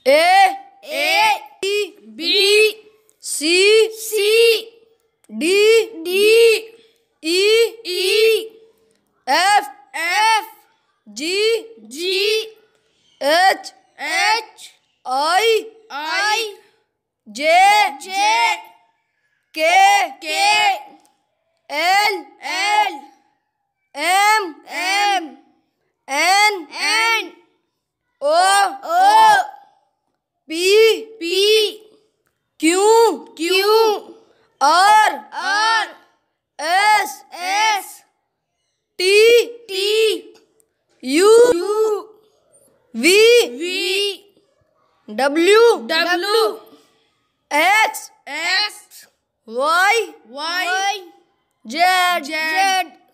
B C D E F G H I J K L M N O P Q R S T U V W X Y Z